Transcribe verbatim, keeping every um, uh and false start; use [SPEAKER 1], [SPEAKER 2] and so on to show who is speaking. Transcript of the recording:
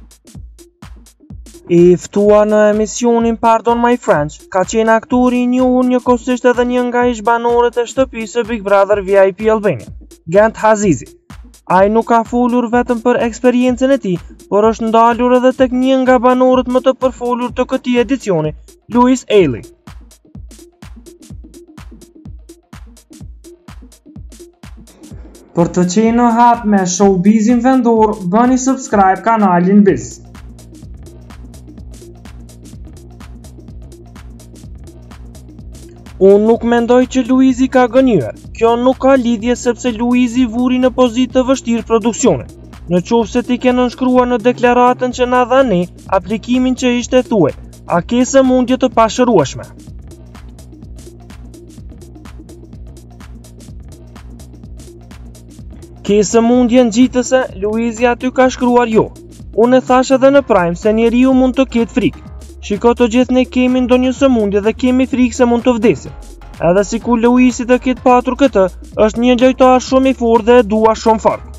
[SPEAKER 1] E ftua në emisionin Pardon My French, ka qenë aktori i njohur njëkohësisht edhe një nga ish-banorët e shtëpisë së Big Brother V I P Albania, Gent Hazizi. Ai nuk ka folur vetëm për eksperiencën e tij, por është ndalur edhe tek një nga banorët më të përfolur të këtij edicioni, Louise Ailey. Për të qenë në hap me showbizin vendor, bëni subscribe kanalin Biz. Unë nuk mendoj që Luizi ka gënyer. Kjo nuk ka lidhje sepse Luizi vuri në pozitë të vështirë produksione. Në qoftë se ti ke nënshkruar në deklaratën që na dha ne aplikimin që ishte thuaj, a ke sëmundje të pashërueshme? Ke sëmundje ngjitëse? Luizi aty ka shkruar jo. Unë e thash edhe në Prime se njeriu mund të ketë frikë. Shiko, të gjithë ne kemi ndonjë sëmundje dhe kemi frikë se mund të vdesim. Edhe sikur Luisi të ketë patur këtë, është një lojtar shumë i fortë dhe e dua shumë fort.